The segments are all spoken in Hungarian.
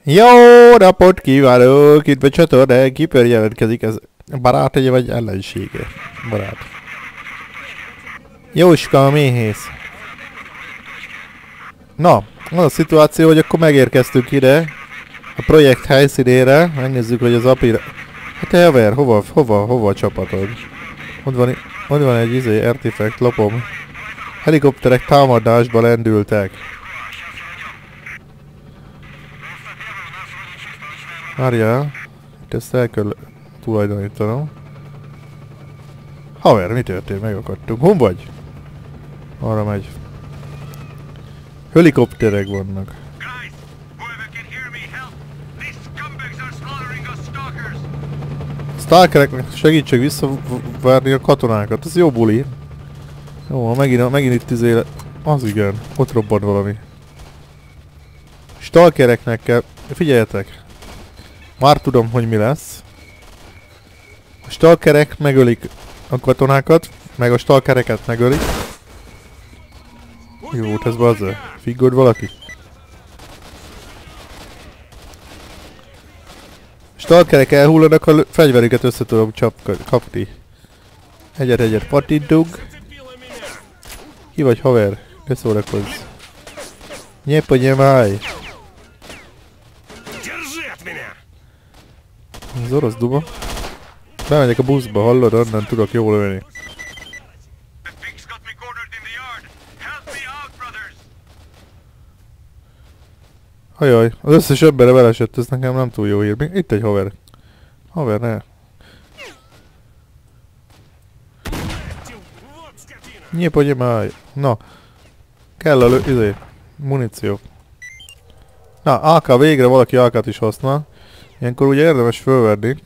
Jó napot kívánok! Itt a csatornán Keeper jelentkezik, ez barátja vagy ellensége? Barát. Jóska a méhész. Na, az a szituáció, hogy akkor megérkeztünk ide a projekt helyszínére. Megnézzük, hogy az apira... Hát te haver, hova a csapatod? Ott van egy artifact, lopom. Helikopterek támadásba lendültek. Várjál, itt ezt el kell tulajdonítanom. Haver, mi történt? Megakadtunk. Hon vagy? Arra megy. Helikopterek vannak. Stalkereknek segítség visszavárni a katonákat. Ez jó buli. Jó, megint itt az igen, ott robban valami. Stalkereknek kell... Figyeljetek! Már tudom, hogy mi lesz. A stalkerek megölik a katonákat, meg a stalkereket megölik. Jó, ez bazza. Figgod valaki? A stalkerek elhullanak, a fegyverüket össze tudom kapni. Egyet patintug. Ki vagy haver? Ne szórakozz. Nyepanyemaj! Az orosz duba. Bemegyek a buszba, hallod? Onnan tudok jól ölni. Ajaj, az összes emberre belesett, ez nekem nem túl jó hír. Itt egy haver. Haver, ne. Nyepanyemaj! Na. Kell a muníció. Na, AK, végre valaki AK-t is használ. Ilyenkor ugye érdemes fölverni.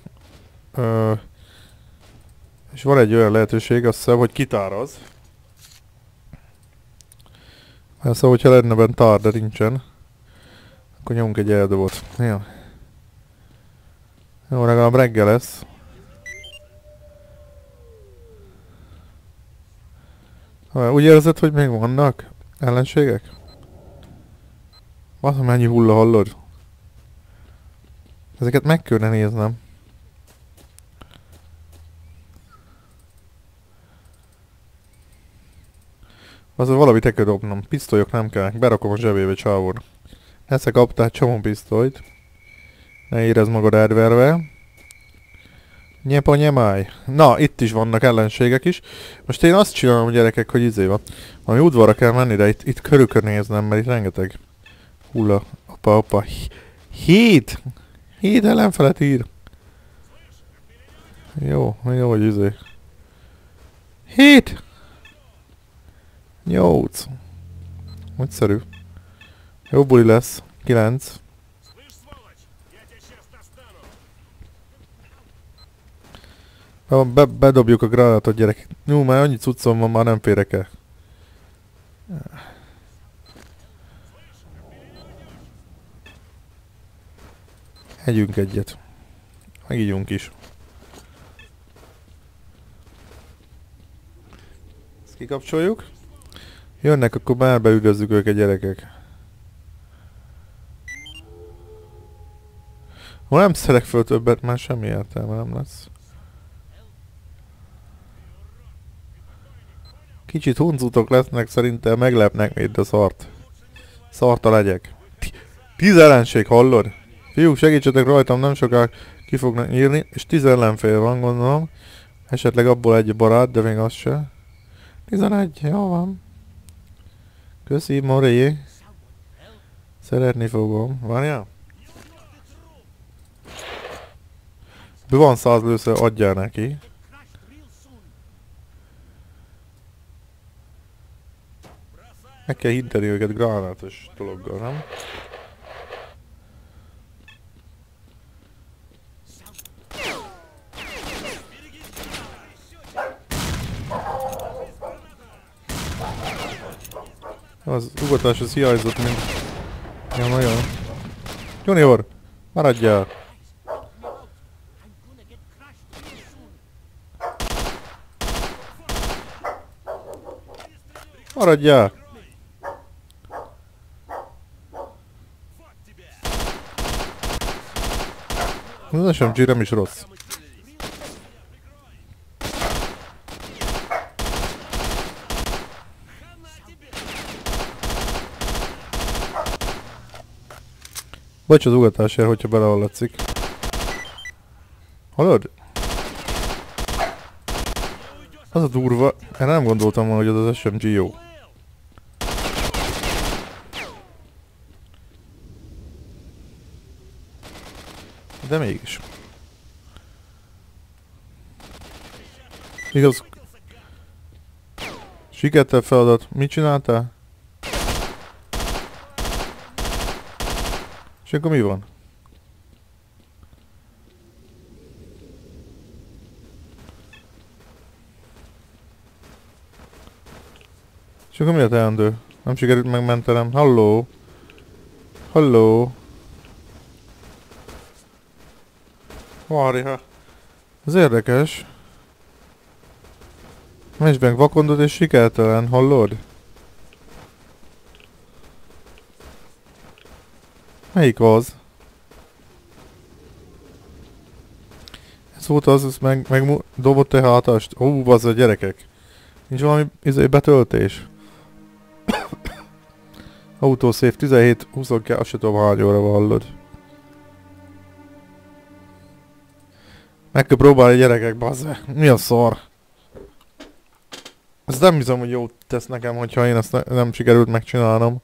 És van egy olyan lehetőség, azt hiszem, hogy kitáraz. Persze, hogyha lenne benne tár, de nincsen. Akkor nyomunk egy eldobot. Jó. Jó, legalább reggel lesz. Úgy érzed, hogy még vannak ellenségek? Basz, mennyi hulla, hallod? Ezeket meg kellene néznem. Azon valamit el kell dobnom. Pisztolyok nem kell. Berakom a zsebébe, csávon. Esze kaptál csomó pisztolyt. Ne érezd magad elverve. Nyepanyemaj. Na, itt is vannak ellenségek is. Most én azt csinálom, gyerekek, hogy van. Valami udvarra kell menni, de itt körülnéznem, mert itt rengeteg hulla. Apa. 7 ellenfelet ír. Jó, hogy 7! 8! Nagyszerű. Jó buli lesz. 9. Bedobjuk a granátot, gyerek. Jó, már annyi cuccom van, már nem férek el. Együnk egyet. Megígyunk is. Ezt kikapcsoljuk. Jönnek, akkor már beüldözzük őket, gyerekek. Ha nem szerek föl többet, már semmi értelme nem lesz. Kicsit huncutok lesznek, szerintem meglepnek még, de szarta legyek. 10 ellenség, hallod? Fiúk, segítsetek rajtam, nem soká ki fognak írni, és 10 ellenfél van, gondolom. Esetleg abból egy barát, de még az se. 11, jó van. Köszi, Mori. Szeretni fogom. Várjál? Van 100 lőszer, adjál neki. Meg kell hinteni őket gránátos dologgal, nem? Az ugatás az hiányzott, mint... Ja, nagyon. Junior! Maradjál! Maradjál! Az SMG nem is rossz. Bocs az ugatásért, hogyha belehallatszik. Hallod? Az a durva. Én nem gondoltam volna, hogy az SMG jó. De mégis. Igaz. Sikertel feladat. Mit csináltál? És akkor mi van? És akkor mi a teendő? Nem sikerült megmentenem. Halló? Halló? Várja. Ez érdekes. Meccsben vakondod és sikertelen, hallod? Melyik az? Ez volt az meg dobott egy hátast. Ó, az a gyerekek. Nincs valami betöltés. Autosave 17-22, azt se tudom hány óra van, hallod. Meg kell próbálni gyerekek, bazze. Mi a szar? Ezt nem hiszem, hogy jót tesz nekem, hogyha én ezt nem sikerült megcsinálnom.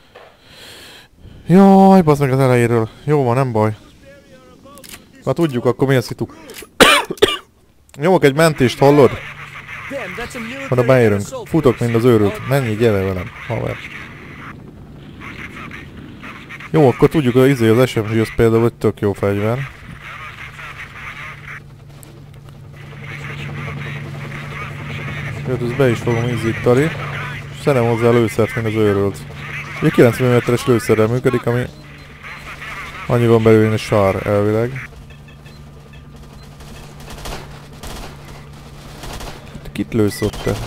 Jaj, bazd meg az elejéről. Jó van, nem baj. Ha tudjuk, akkor mi a szitu. Nyomok egy mentést, hallod? Oda beérünk. Futok, mint az őrült. Menj, gyere velem, haver. Jó, akkor tudjuk, hogy az SMG az például egy tök jó fegyver. Jött, ezt be is fogom ízítani. És szerem hozzá a lőszert, mint az őrült. Ugye 90 mm-es lőszerrel működik, ami annyiban belül jön a sár elvileg. Kit lősz ott te?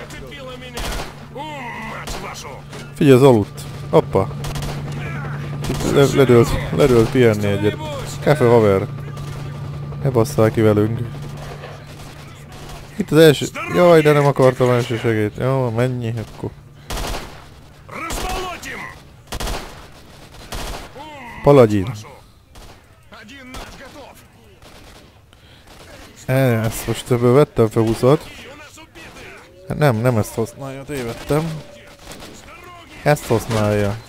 Figyelj, az aludt. Hoppa. Ledőlt pihenni egyet. Káfe haver. Ne basszál ki velünk. Itt az első... Jaj, de nem akartam első segít. Jó, mennyi akkor. Paladin. Ezt most ebből vettem fel 20-at. Nem ezt használja, tévedtem. Ezt használja.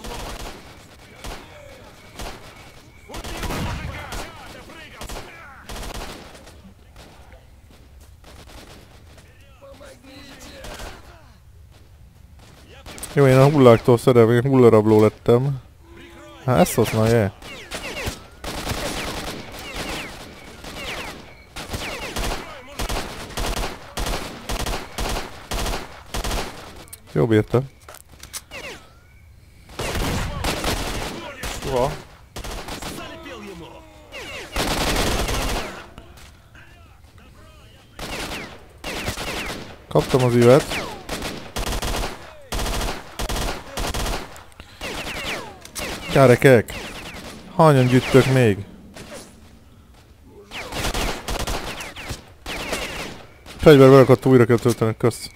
Jó, én a hulláktól szerem, én hullarabló lettem. Hát ezt használja. Jó bírta. Uha. Kaptam az üvet. Gyerekek! Hányan gyűjtök még? Fegyververakat újra kell tölteni, kösz.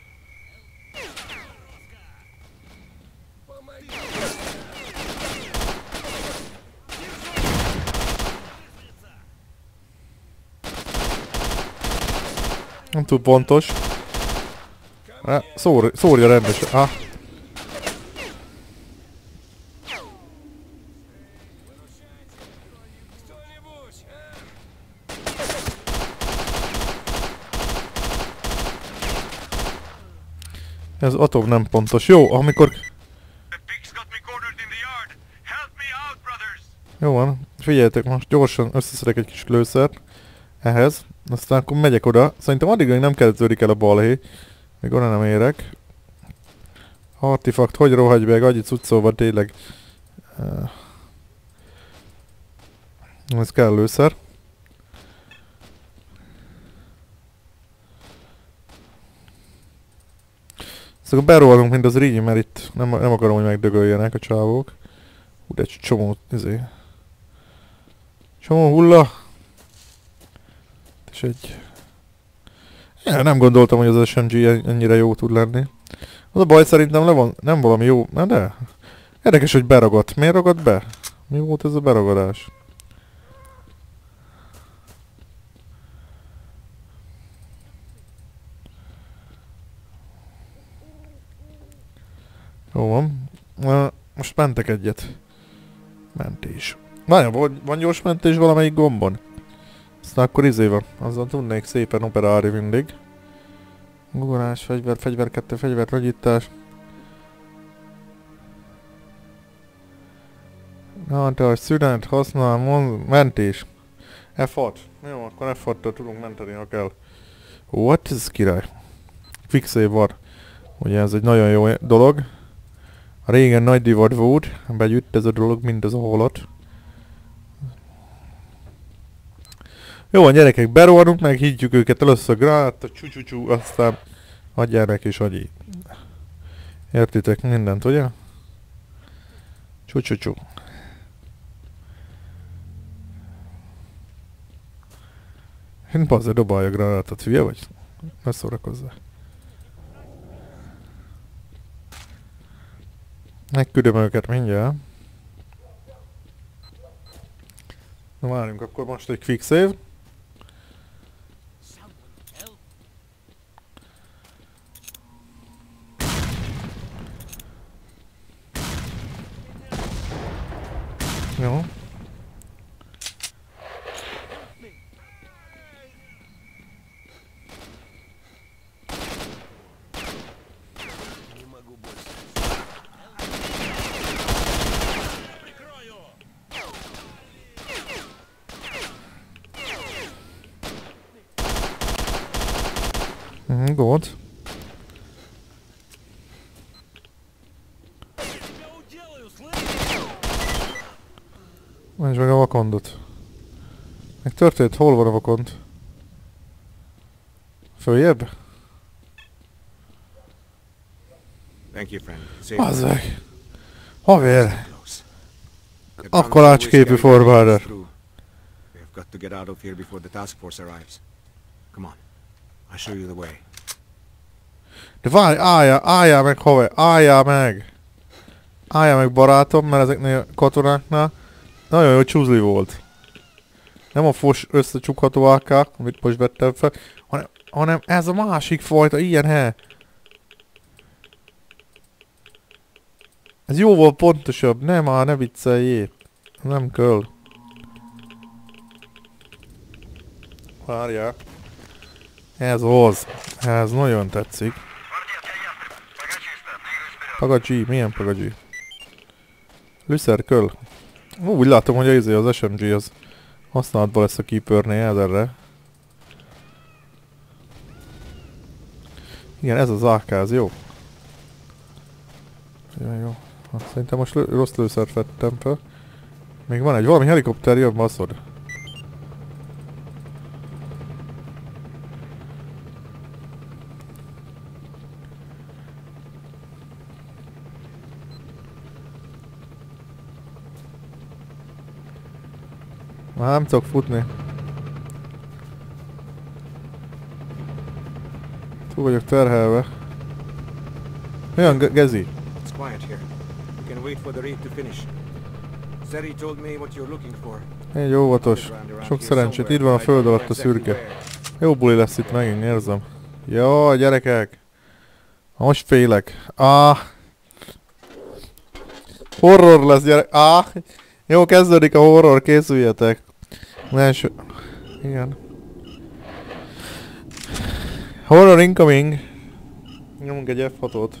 Nem túl pontos. Szórja rendesen. Ah. Ez atom nem pontos. Jó, amikor... Jó van, figyeljetek, most gyorsan összeszedek egy kis lőszert ehhez, aztán akkor megyek oda. Szerintem addig még nem kezdődik el a balhé, még oda nem érek. Artifakt, hogy rohagy meg, annyi cuccol tényleg. Ez kell lőszer. Szóval berohanunk, mint az rigi, mert itt nem akarom, hogy megdögöljenek a csávók. Egy csomó, Csomó hulla. És egy... Ja, nem gondoltam, hogy az SMG ennyire jó tud lenni. Az a baj, szerintem nem valami jó... Na de... Érdekes, hogy beragadt. Miért ragadt be? Mi volt ez a beragadás? Jó van. Most mentek egyet. Mentés. Van gyors mentés valamelyik gombon? Aztán akkor van. Azzal tudnék szépen operálni mindig. Gugolás, fegyver 2, fegyver nagyítás. Nántás, szünet, használ, mentés. F6. Jó, akkor F6-tal tudunk menteni, ha kell. What is király? Quick save van. Ugye ez egy nagyon jó dolog. A régen nagy divat volt, begyűjt ez a dolog, mint az a halott. Jó van gyerekek, berohanunk, meg higgyük őket először grát, csú, aztán adjál neki is agyi. Értitek mindent, ugye? Csú. Én bazze dobálja a gránátot, hülye vagy? Ne szórakozzál. Megküldöm őket mindjárt. Na várjunk, akkor most egy quick save. Jó. Good. Menj meg a vakondot. Meg történt, hol van a vakond? Följebb? Azzeg! Haver! Akkolácsképű forwarder! De várj, álljál meg haver, álljál meg! Álljál meg barátom, mert ezeknél a katonáknál nagyon jó csúzli volt. Nem a fos összecsukható AK, amit most vettem fel, hanem ez a másik fajta, ilyen he. Ez jóval pontosabb, ne vicceljél. Nem kell. Várjál. Ez az. Ez nagyon tetszik. Pagacsi, milyen pagacsi? Lüszer köl. Úgy látom, hogy az SMG az használatban lesz a Keepernél, ez erre. Igen, ez az AK, ez jó. Jó. Szerintem most rossz lőszert vettem fel. Még van egy valami helikopter, jön, baszod. Már nem tudok futni. Túl vagyok terhelve. Milyen Gezi? Egy óvatos. Sok szerencsét, itt van a föld alatt a szürke. Jó buli lesz itt megint, érzem. Jó, gyerekek! Most félek. Horror lesz, gyerek. Jó, kezdődik a horror, készüljetek. Első... Igen. Horror incoming. Nyomunk egy F6-ot.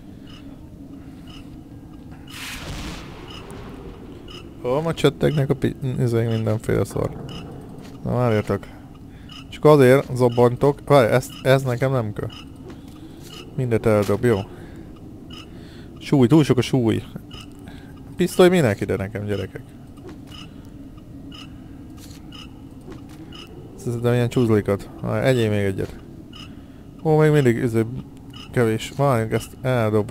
Hol ma csettegnek a mindenféle szar. Na várjatok. Csak azért zabbantok. Várj, ez nekem nem kell. Mindet eldob, jó? Súly, túl sok a súly. Pisztoly minek ide nekem, gyerekek? Szerintem ilyen csúzlikat. Egyél még egyet. Ó, még mindig kevés. Várjunk, ezt eldob.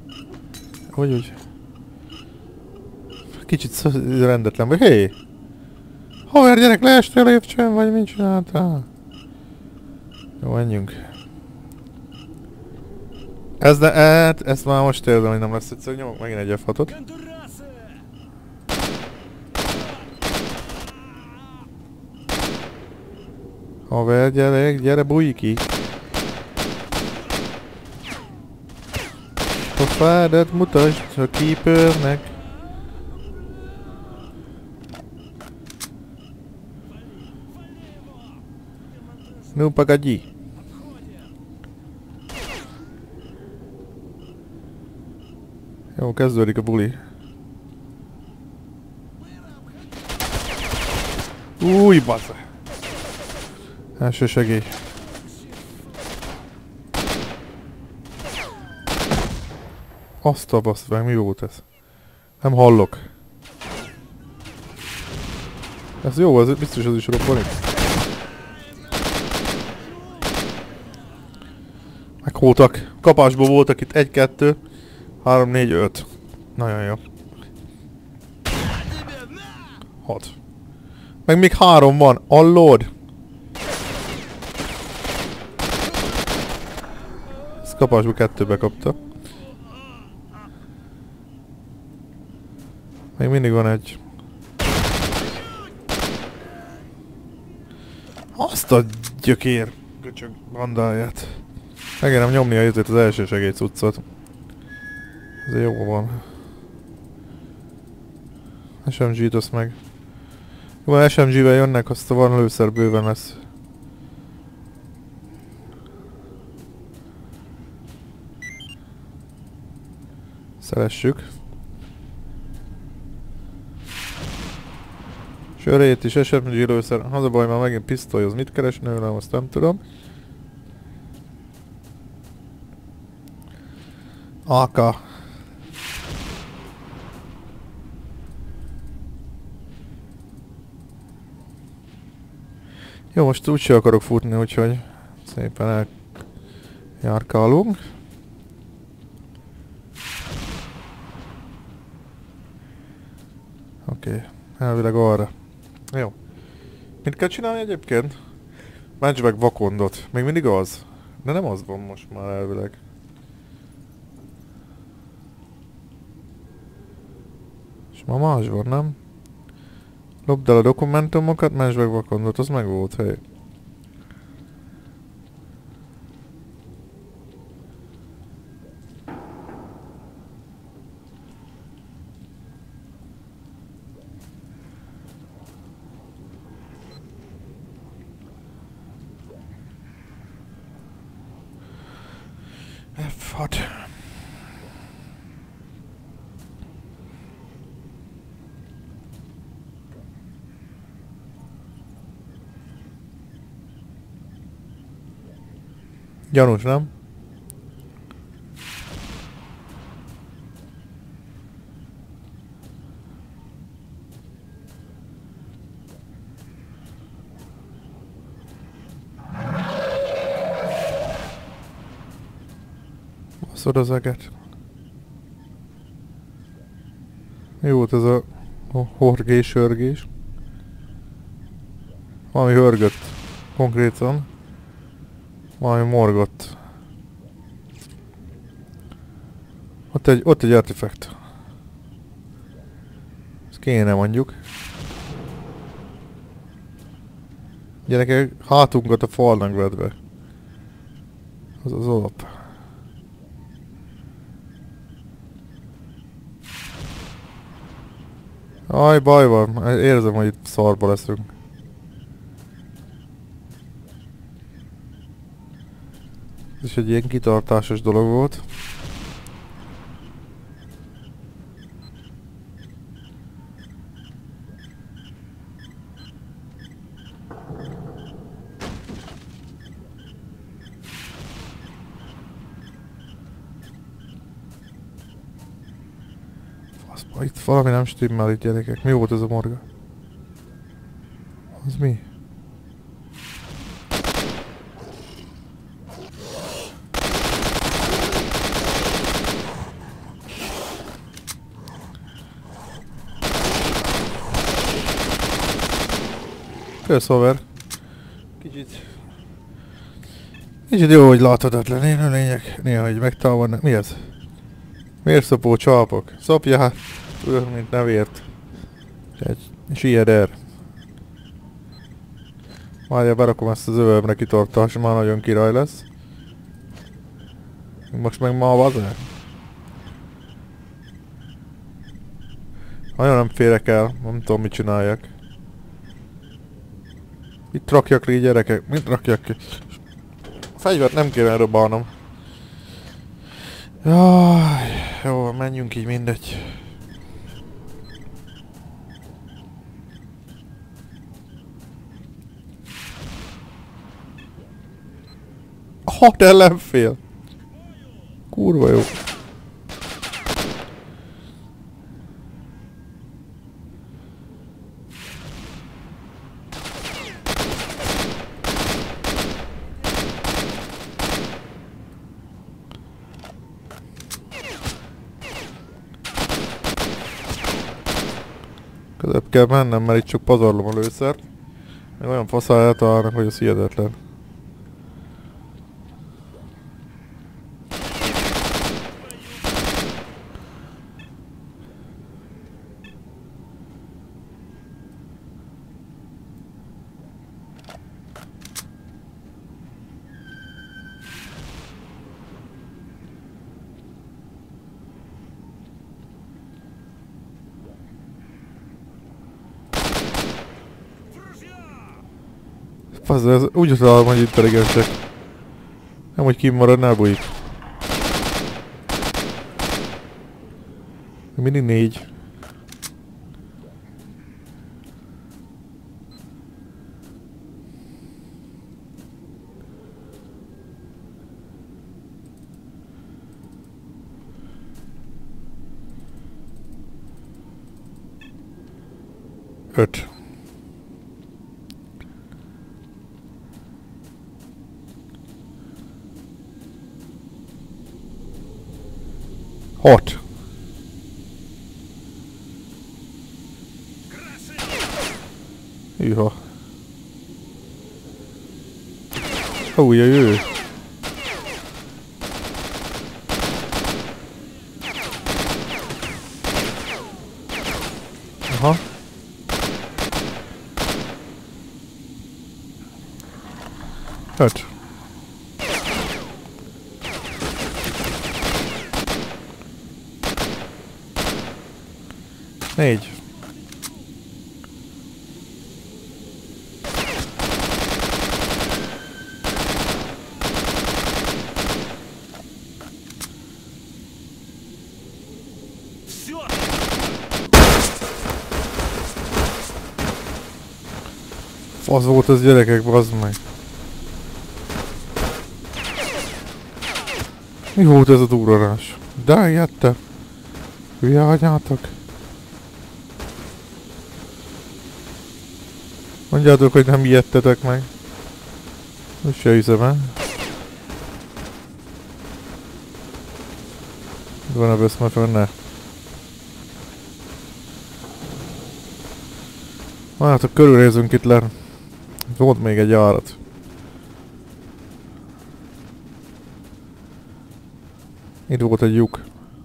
Úgy. Kicsit rendetlen vagy. Hé! Haver gyerek, leestél a lépcsőn, vagy mit csináltál? Jó, menjünk. Ezt már most érzem, hogy nem lesz egyszer, nyomok megint egy F6-ot. Haver gyerek, gyere bújj ki! A fádat mutasd a keepernek. No pagadi. Jó, kezdődik a buli. Új, bazza! Első segély. Azt a baszt meg, mi volt ez? Nem hallok. Ez jó, ez biztos az is robbanik. Meghótak. Kapásból voltak itt 1, 2, 3, 4, 5. Nagyon jó. 6. Meg még 3 van. Allod! Ez kapásból 2-be kapta. Még mindig van egy. Azt a gyökér göcsög bandáját. Megérem nyomnia ezért az első segélycuccot. Ez jó van. SMG-t azt meg. Jó, ha SMG-vel jönnek, azt a van lőszer bőven lesz. Szeressük. Sörét is, SMG lőszer. Az a baj, már megint pisztoly, az mit keres nőlem, azt nem tudom. AK. Jó, most úgyse akarok futni, úgyhogy szépen eljárkálunk. Oké, elvileg arra. Jó. Mit kell csinálni egyébként? Mentsd meg vakondot. Még mindig az. De nem az van most már elvileg. És ma más van, nem? Lopd el a dokumentumokat, mentsd meg vakondot. Az meg volt, hely. F6. Gyanús, nem? Baszod az eget. Mi volt ez a horgés-örgés? Valami hörgött. Konkrétan. Valami morgott. Ott egy artifact. Ez kéne mondjuk. Gyerekek, hátunkat a falnak vedve. Az az alap. Aj, baj van. Érzem, hogy itt szarba leszünk. Ez is egy ilyen kitartásos dolog volt. Faszba, itt valami nem stimmel itt, gyerekek. Mi volt ez a morga? Az mi? Kösz, haver. Kicsit jó, hogy láthatatlan élőlények. Néha, hogy megtámadnak. Mi ez? Vérszopó csalpok. Szopjál. Tudod, mint nevért. És ilyed el. Várjál, berakom ezt az övölbre kitartás, már nagyon király lesz. Most meg ma a bazár. Nagyon nem férek el, nem tudom mit csináljak. Mit rakjak ki, gyerekek? Mit rakjak ki? A fegyvert nem kéne elrobálnom. Jaj, jó, menjünk így, mindegy. Hat ellenfél! Kurva jó. Közebb kell mennem, mert itt csak pazarlom a lőszert. Meg olyan faszál eltalálnak, hogy az hihetetlen. Ez úgy találom, hogy intelligensek. Nem, hogy kimarad, ne bújik. Mindig 4. Öt. Hat. Hűha. Ó, jaj. Aha. Öt. Négy. Fasz volt az, gyerekek, bazd meg. Mi volt ez a durranás? De ijedte. Hülye anyátok. Mondjátok, hogy nem ijedtetek meg. Most se hiszem el. Van a böszme fönne. Hát, körülnézünk itt le. Volt még egy járat. Itt volt egy lyuk.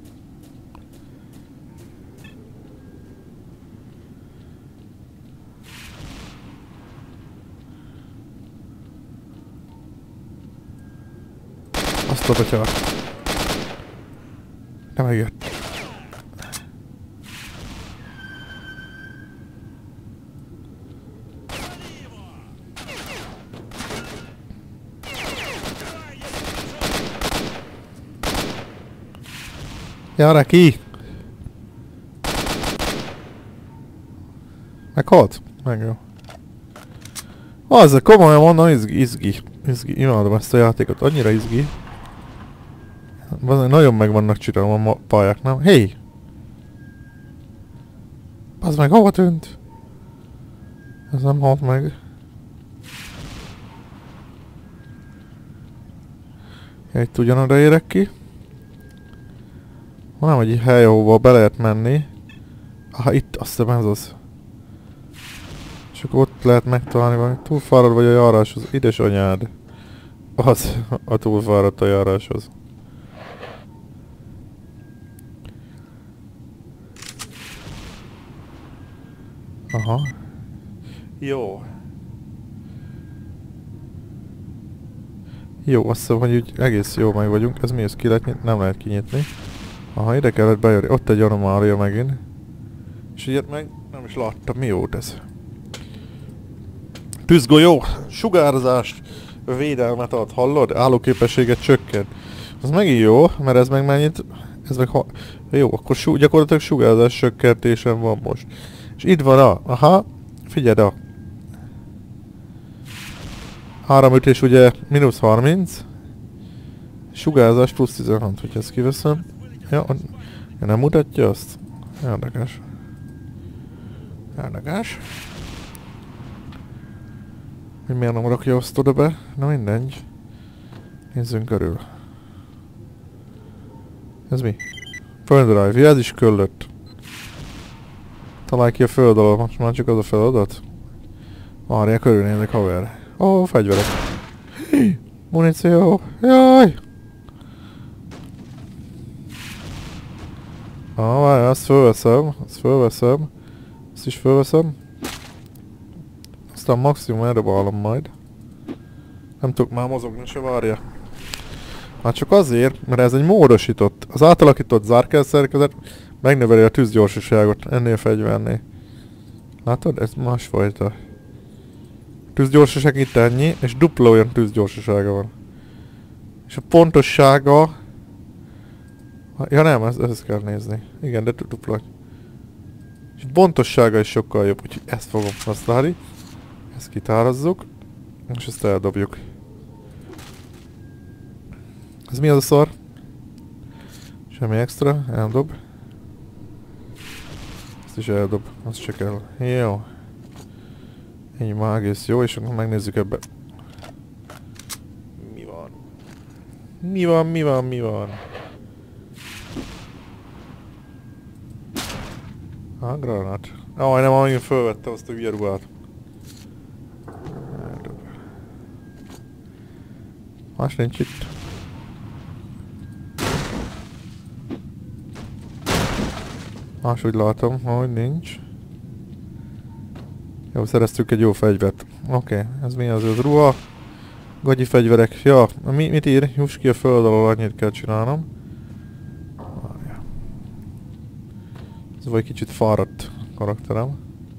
Azt a betyár. Nem megjött. Gyere ki! Meghalt? Meg jó. Az, komolyan mondom, izgi. Imádom ezt a játékot, annyira izgi. Nagyon meg vannak csinálva a pályák, nem? Hé! Az meg hova tűnt? Ez nem halt meg. Itt ugyanoda érek ki. Van egy hely, ahova be lehet menni. Aha, itt, azt hiszem ez az. Csak ott lehet megtalálni valami. Túlfárad vagy a járáshoz. Édesanyád. Az a túlfáradt a járáshoz. Aha. Jó. Jó, azt hiszem, hogy úgy egész jó meg vagyunk. Ez mi, ez ki lehet nyitni? Nem lehet kinyitni. Aha, ide kellett bejönni. Ott egy anomália megint. És ilyet meg nem is láttam. Mi volt ez? Tűzgolyó! Sugárzást! Védelmet ad, hallod? Állóképességet csökken. Az megint jó, mert ez meg mennyit... Ez meg ha... Jó, akkor gyakorlatilag sugárzás csökkentésen van most. És itt van a... Aha, figyeld a... Áramütés ugye -30. Sugárzás +16, hogy ezt kiveszem. Ja, nem mutatja azt? Érdekes. Érdekes. Hogy miért nem rakja azt oda be? Na mindegy. Nézzünk körül. Ez mi? Földrive, ja, ez is köllött. Találj ki a föld alól, most már csak az a feladat. Várjál, körülnézek, haver. Ó, fegyverek. Muníció. Jaj! Várjál, azt fölveszem. Azt is fölveszem. Aztán maximum erre ballom majd. Nem tudok már mozogni, se várja. Hát csak azért, mert ez egy módosított. Az átalakított zárkel szerkezet megnöveli a tűzgyorsaságot ennél fegyvernél. Látod? Ez másfajta. Tűzgyorsaság itt ennyi, és dupla olyan tűzgyorsasága van. És a pontossága... Ja nem, ezt kell nézni. Igen, de dupla. És a pontossága is sokkal jobb, úgyhogy ezt fogom használni. Ezt kitárazzuk. És ezt eldobjuk. Ez mi az a szar? Semmi extra, eldob. Ezt is eldob, azt se kell. Jó. Így már egész jó, és akkor megnézzük ebbe. Mi van? Granát. Nem, amíg fölvette azt a hülye ruhát. Más nincs itt. Máshogy látom, hogy nincs. Jó, szereztük egy jó fegyvert. Oké, ez mi az ruha? Gagyi fegyverek. Ja, mit ír? Juss ki a föld alól, annyit kell csinálnom. Ez vagy kicsit fáradt karakterem.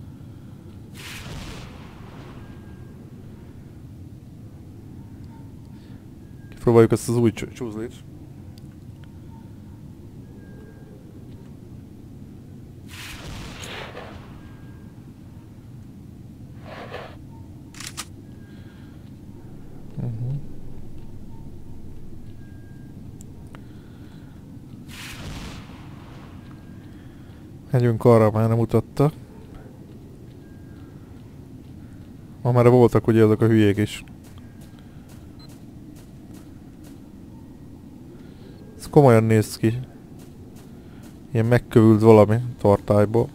Kipróbáljuk ezt az új csúzlit. Megyünk arra, már nem mutatta. Ma már voltak ugye azok a hülyék is. Ez komolyan néz ki. Ilyen megkövült valami tartályból.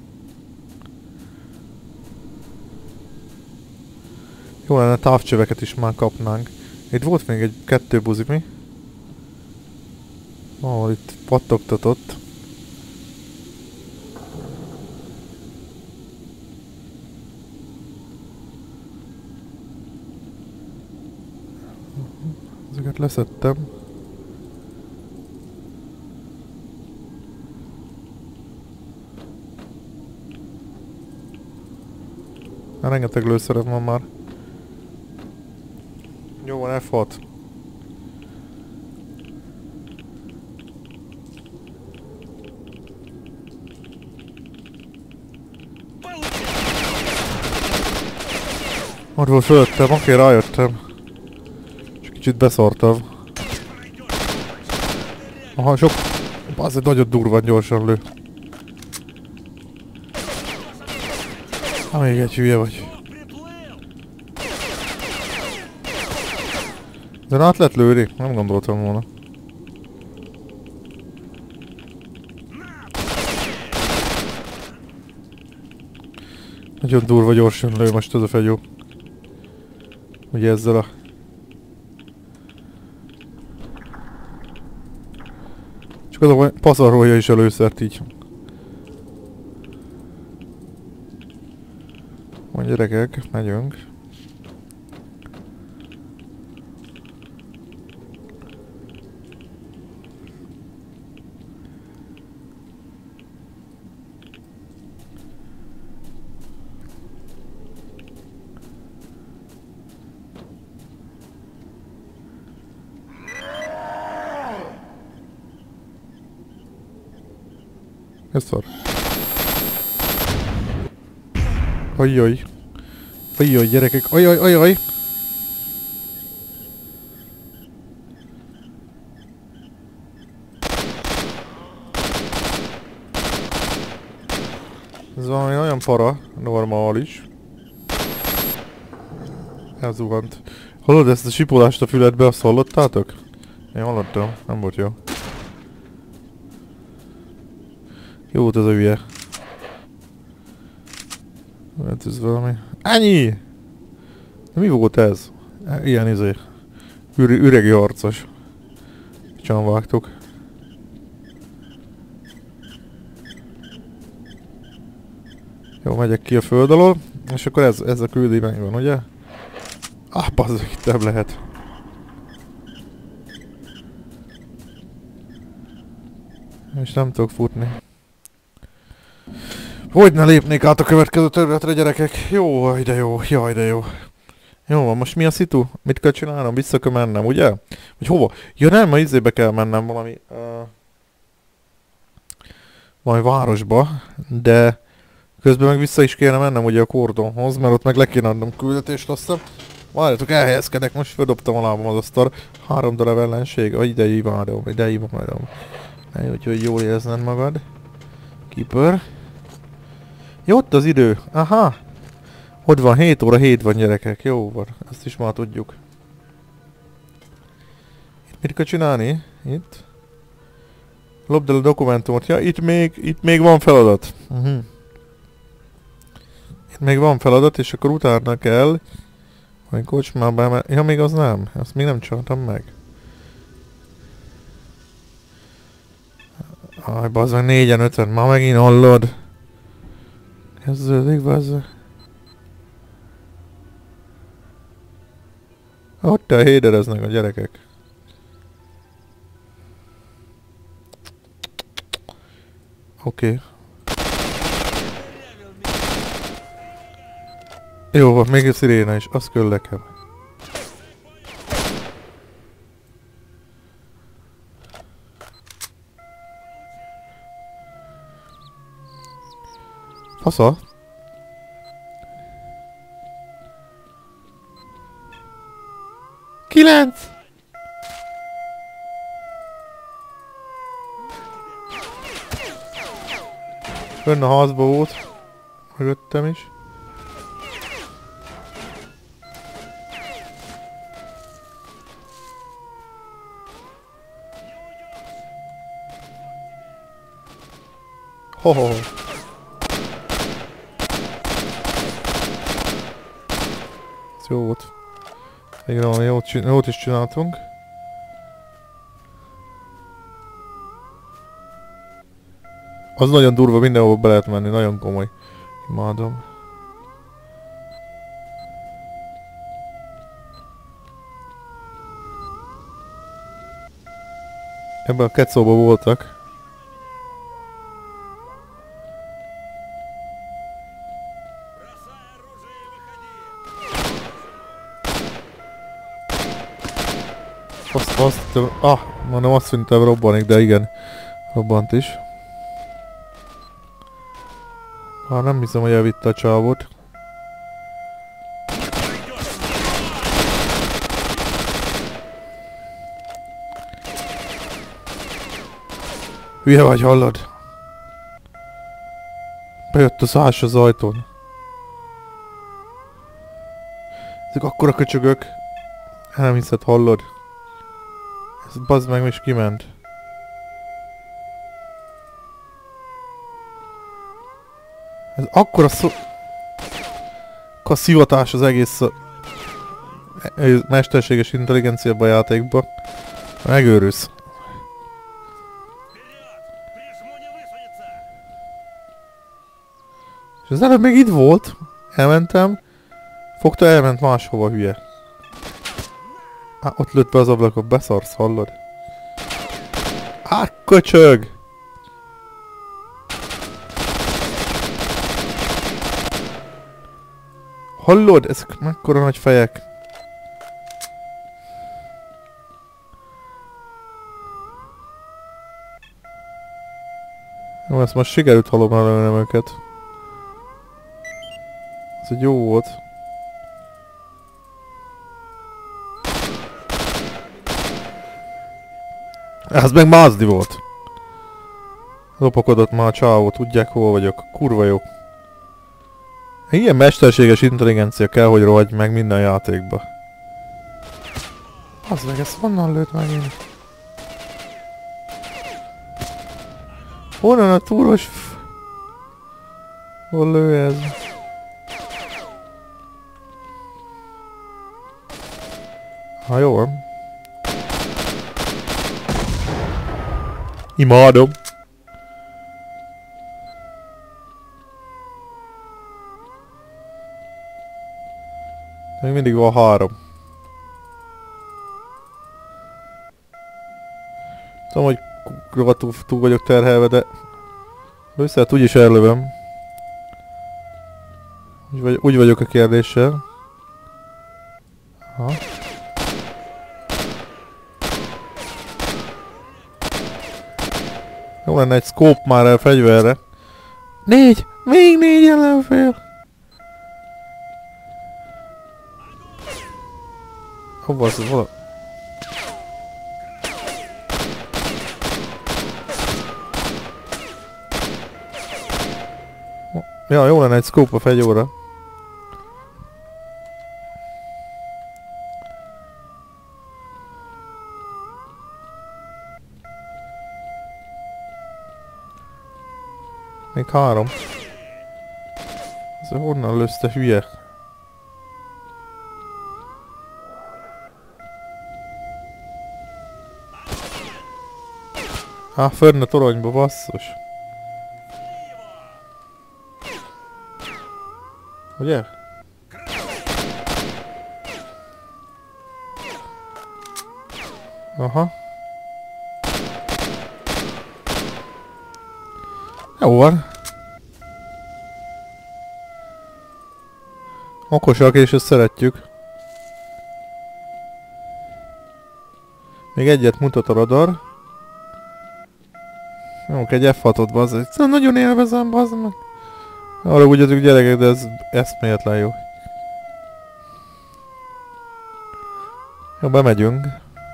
Jó lenne, távcsöveket is már kapnánk. Itt volt még egy 2 buzi, mi? Itt pattogtatott. Ezeket leszettem. Rengeteg lőszerem van már. Jó van, F6. Ott volt fölöttem, oké, rájöttem. Csak kicsit beszartam. Aha, sok... Az egy nagyon durván gyorsan lő. Még egy hülye vagy. De át lehet lőni? Nem gondoltam volna. Nagyon durva gyorsan lő most ez a fegyó. Ugye ezzel a... Csak az a pazarolja is a lőszert így. Van gyerekek, megyünk. Ez szar. Ajjaj. Ajjaj, gyerekek. Ajjaj, ajjaj. Ez valami olyan para, normális. Elzuhant. Hallod ezt a sipolást a füledbe, azt hallottátok? Én hallottam, nem volt jó. Jó volt ez a hülye. Hát ez valami... Ennyi! De mi volt ez? Ilyen izé... Üregi harcos. Csán vágtuk. Jó, megyek ki a föld alól. És akkor ez a küldi megvan, ugye? Ah, bazzeg, itt nem lehet. És nem tudok futni. Hogy ne lépnék át a következő területre, gyerekek? Jó, de jó, jaj, de jó. Jó van, most mi a szitu? Mit kell csinálnom? Vissza kell mennem, ugye? Vagy hova? Ja nem, ma izébe kell mennem valami... valami városba, de... Közben meg vissza is kéne mennem ugye a kordonhoz, mert ott meg le kéne adnom küldetést, azt hiszem. Várjatok, elhelyezkedek, most földobtam a lábam az asztalra. 3 darab ellenség, ide imádom. Úgyhogy jól érezned magad. Keeper. Jó, ott az idő. Aha. Ott van, 7 óra 7 van, gyerekek. Jó van, ezt is már tudjuk. Itt mit kell csinálni? Itt. Lopd el a dokumentumot. Ja, itt még van feladat. Itt még van feladat, és akkor utána kell... Hogy kocsmába ja, még az nem. Azt még nem csináltam meg. Aj, bazd meg 4-en 5-en. Ma megint hallod. Kezdődik, bazd meg. Ott hédereznek a gyerekek. Oké. Jó van, még a sziréna is, az kell nekem. Fasza? Kilenc! Fönn a házba volt. Mögöttem is. Ho. Ez jó volt. Igen, valami jót is csináltunk. Az nagyon durva, mindenhol be lehet menni, nagyon komoly. Imádom. Ebben a kecóban voltak. Mondom azt szerintem robbanik, de igen, robbant is. Nem hiszem, hogy elvitte a csávot. Hülye vagy, hallod? Bejött a szás az ajtón. Ezek akkora köcsögök. Nem hiszed, hallod? Ez bazd meg, és kiment. Ez akkora szó... Mekkora szivatás az egész mesterséges intelligenciában a játékban. Megőrülsz. És az előbb még itt volt. Elmentem. Fogta, elment máshova, hülye. Ott lőtt be az ablakot, beszarsz, hallod? Köcsög! Hallod? Ezek mekkora nagy fejek. Jó, ezt most sikerült halomra lőnem őket. Ez egy jó volt. Ez meg Mázdi volt. Lopakodott már a csávó, tudják hol vagyok. Kurva jó. Ilyen mesterséges intelligencia kell, hogy rohagy meg minden játékba. Az meg, ezt honnan lőtt megint? Honnan a túros... Hol lő ez? Jó van. Imádom. Még mindig van 3. Tudom, hogy rohadtul túl vagyok terhelve, de... Összehet úgyis ellövöm. Úgy vagyok a kérdéssel. Aha. Jó lenne egy scope már el fegyverre. 4! Még 4 ellenfél! Hova az vala? Ja, jó lenne egy scope a fegyóra. Még 3. Ez honnan lőszte, hülye? Fönn a toronyba, basszus. Ugye? Aha. Jó van. Okosak, és ezt szeretjük. Még egyet mutat a radar. Jó, egy F6-ot, bazd. Nagyon élvezem, bazd meg. Arra úgy azok gyerekek, de ez eszméletlen jó. Jó, bemegyünk.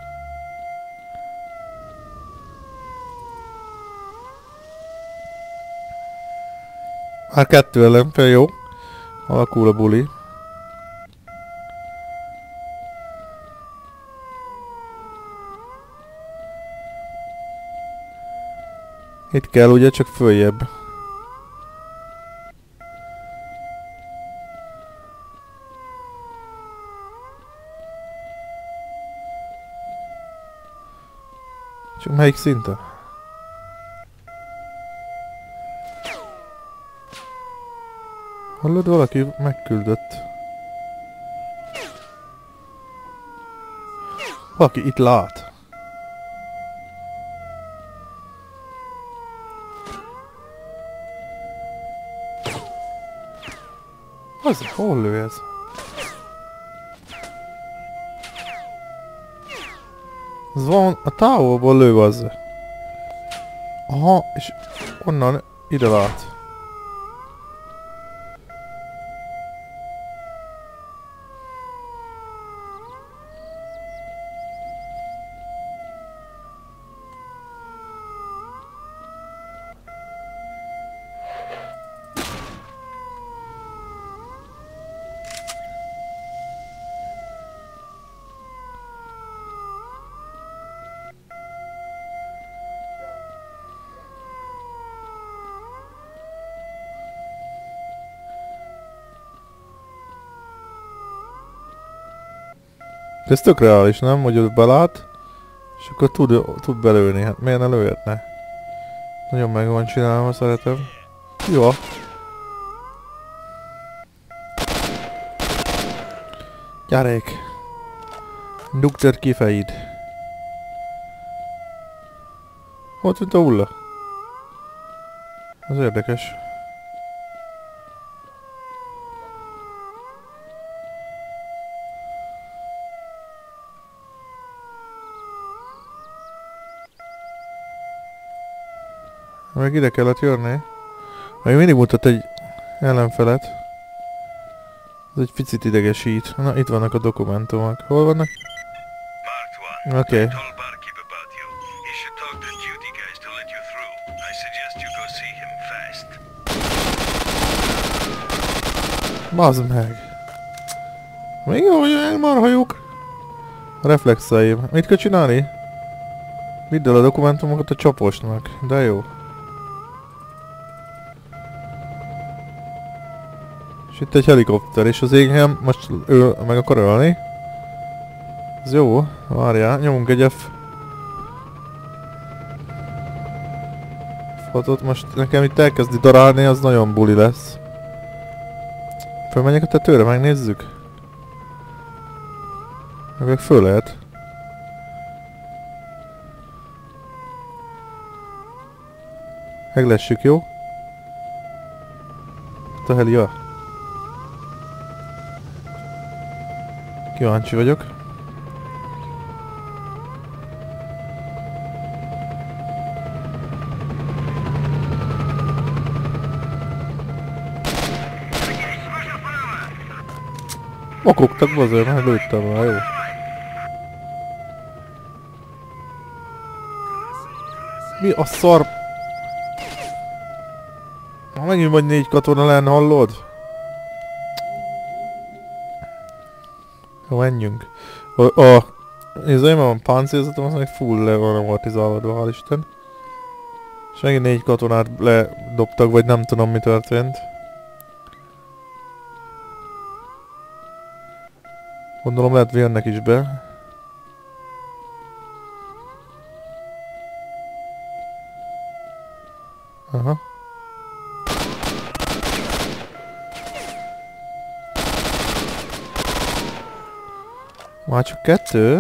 Már 2 ellenfél, jó. Alakul a buli. Itt kell ugye, csak följebb. Csak melyik szinten? Hallod, valaki megküldött. Valaki itt lát. Az, hol lő ez? Az van, a távolból lő az. Aha, és onnan ide lát. De ez tök reális, nem? Hogy ő belát, és akkor tud belőni. Hát miért ne lőhetne? Nagyon meg van csinálva, szeretem. Jó. Gyerek! Dr. Kifeid. Hol tűnt a hulla? Ez érdekes. Meg ide kellett jönni. Még mindig mutat egy ellenfelet. Ez egy picit idegesít. Na, itt vannak a dokumentumok. Hol vannak? Oké. Okay. Bazd meg! Még jó, hogy elmarhajuk. A reflexeim. Mit kell csinálni? Vidd el a dokumentumokat a csaposnak. De jó. És itt egy helikopter, és az éghem most meg akar ölni. Ez jó, várjál, nyomunk egy fotót, most nekem itt elkezdi darálni, az nagyon buli lesz. Fölmenjek a tetőre, megnézzük. Meg föl lehet. Meglessük, jó? Itt a heli, ja. Kíváncsi vagyok. Makogtak bazzer, már lőttem rá, jó. Mi a szar? Ha megint vagy 4 katona lenne, hallod? Jó, menjünk. Nézzél, mert van páncélzatom, az meg full le van amortizálódva, hál' Isten. És megint 4 katonát ledobtak, vagy nem tudom mi történt. Gondolom lehet jönnek is be. Aha. Már csak 2?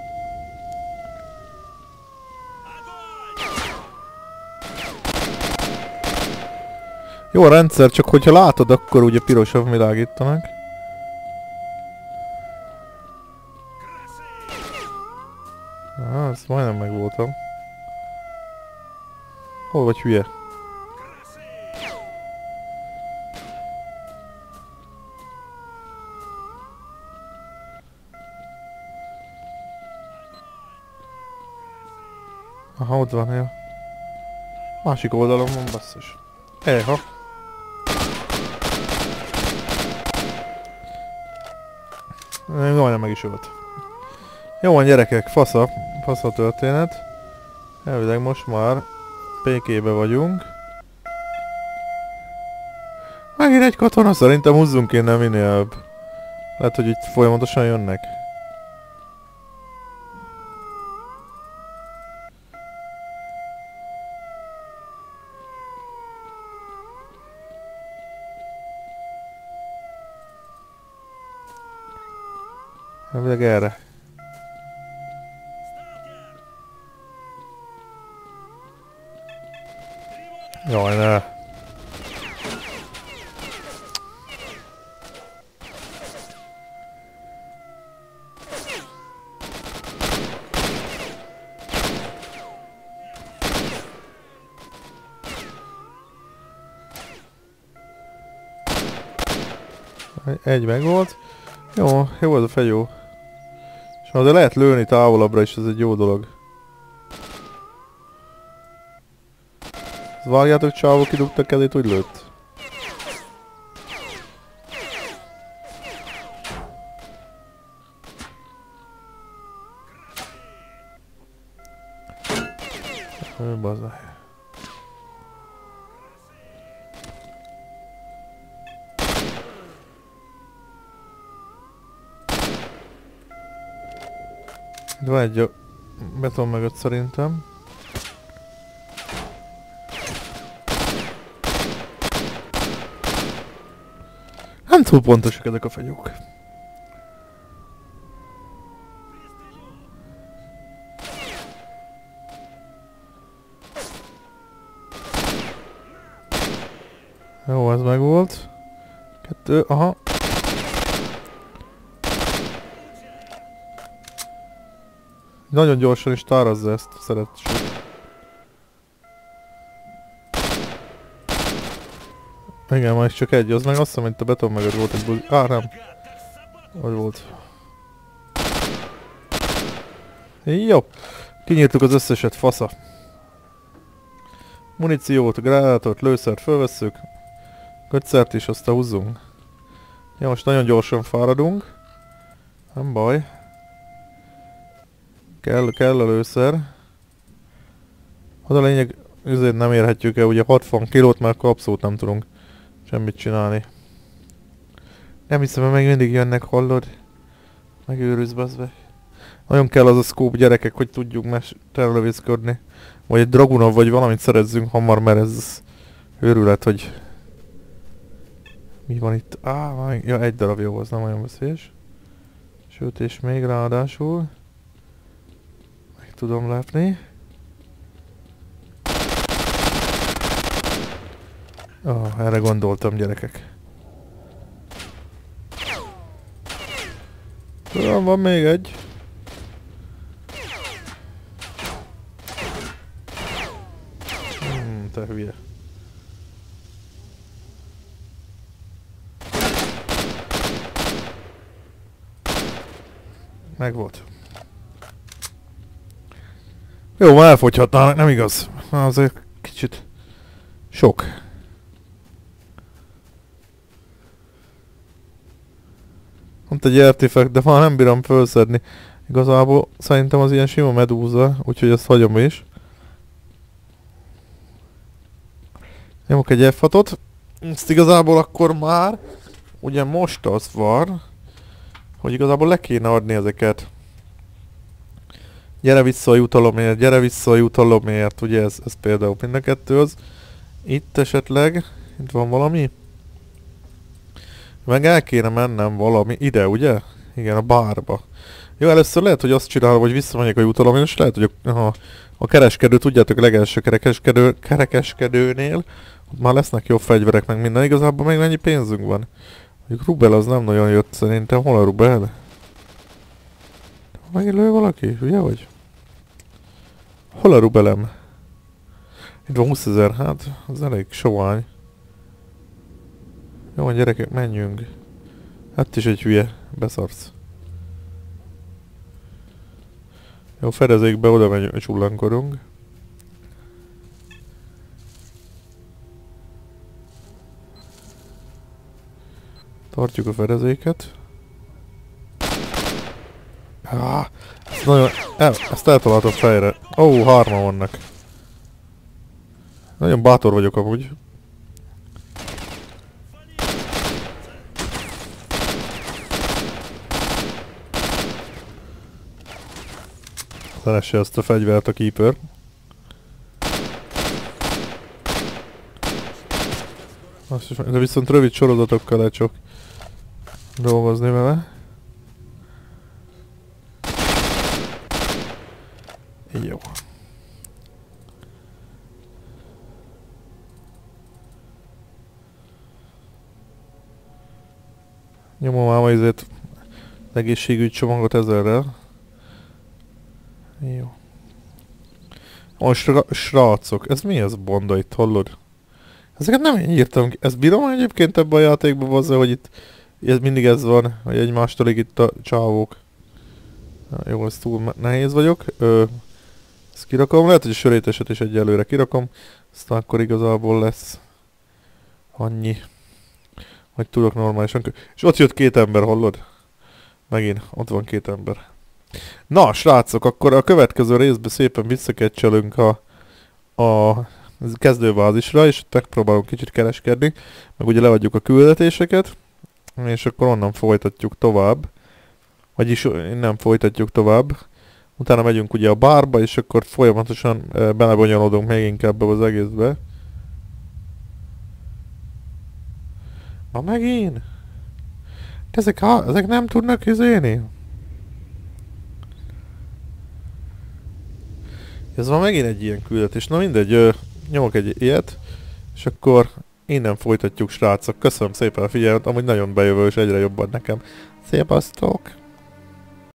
Jó a rendszer, csak hogyha látod, akkor ugye pirosan világítanak. Ezt majdnem megvoltam. Hol vagy hülye? Aha, ott van, jó. Másik oldalon van, basszus. Éha. Majdnem meg is ölt. Jó van gyerekek, fasz a történet. Elvileg most már PK-be vagyunk. Megint egy katona, szerintem húzzunk innen minél előbb. Lehet, hogy itt folyamatosan jönnek. Elvileg erre. Jaj, ne. Egy meg volt. Jó ez a fegyó. És azért lehet lőni távolabbra is, ez egy jó dolog. Vágjátok, csávok kidugtak kezét, úgy lőtt. Bazaj. Itt van egy a beton mögött szerintem. Nem túl pontosak ezek a fegyók. Jó, ez meg volt. 2, aha. Nagyon gyorsan is tárazza ezt, szeretjük. Igen, majd csak egy, az meg azt hiszem, hogy a beton mögött volt egy buzi. Nem. Hogy volt. Jó. Kinyírtuk az összeset, fasza. Muníciót, gránátort, lőszert fölvesszük. Kötszert is, aztán húzzunk. Ja, most nagyon gyorsan fáradunk. Nem baj. Kell a lőszer. Az a lényeg, ezért nem érhetjük el, ugye 60 kilót, mert akkor abszolút nem tudunk semmit csinálni. Nem hiszem, hogy még mindig jönnek, hallod? Megőrülsz, bazd meg. Nagyon kell az a scope, gyerekek, hogy tudjunk terrelövészködni. Vagy egy Dragunov, vagy valamit szerezzünk hamar, mert ez őrület, hogy... Mi van itt? Ja, egy darab jó, az nem olyan veszélyes. Sőt, és még ráadásul... Meg tudom lepni. Erre gondoltam, gyerekek. Tudom, van még egy. Te hülye. Meg volt. Jó, már elfogyhatnának, nem igaz? Azért kicsit sok. Pont egy artifact, de már nem bírom felszedni. Igazából szerintem az ilyen sima medúza, úgyhogy ezt hagyom is. Nyomok egy F6-ot. Ezt igazából akkor már, ugye most az van, hogy igazából le kéne adni ezeket. Gyere vissza a jutalomért, gyere vissza a jutalomért, ugye ez például mind a kettő az. Itt esetleg, itt van valami. Meg el kéne mennem valami ide, ugye? Igen, a bárba. Jó, először lehet, hogy azt csinálom, hogy visszamegyek a jutalomért, és lehet, hogy a kereskedő, tudjátok, a legelső kerekeskedőnél, ott már lesznek jobb fegyverek, meg minden. Igazából még mennyi pénzünk van. Mondjuk Rubel az nem nagyon jött szerintem. Hol a Rubel? Megint lő valaki? Ugye vagy? Hol a Rubelem? Itt van 20 000, hát az elég sovány. Jó van, gyerekek, menjünk. Hát is egy hülye, beszarsz. Jó, fedezékbe oda megyünk, csullankodunk. Tartjuk a fedezéket. Ezt nagyon... ezt eltaláltam fejre. Ó, 3 vannak. Nagyon bátor vagyok amúgy. Szeresse ezt a fegyvert a Keeper. De viszont rövid sorozatokkal lehet csak dolgozni vele. Jó. Nyomom ám azért egészségügy csomagot 1000-rel. Jó. Srácok, ez mi ez Bonda itt, hallod? Ezeket nem én írtam ki. Ezt bírom egyébként ebben a játékban hozzá, hogy itt mindig ez van, hogy egymástól itt a csávók. Jó, ez túl nehéz vagyok. Ezt kirakom, lehet, hogy a söréteset is egyelőre kirakom. Aztán akkor igazából lesz annyi, hogy tudok normálisan. És ott jött 2 ember, hallod? Megint, ott van 2 ember. Na, srácok, akkor a következő részben szépen visszakecselünk a kezdőbázisra, és megpróbálunk kicsit kereskedni, meg ugye leadjuk a küldetéseket, és akkor onnan folytatjuk tovább. Vagyis innen folytatjuk tovább. Utána megyünk ugye a bárba, és akkor folyamatosan belebonyolódunk még inkább ebbe az egészbe. Ma megint? De ezek nem tudnak izélni? Ez van megint egy ilyen küldetés. Na mindegy, nyomok egy ilyet, és akkor innen folytatjuk, srácok. Köszönöm szépen a figyelmet, amúgy nagyon bejövő és egyre jobban nekem. Szépasztok!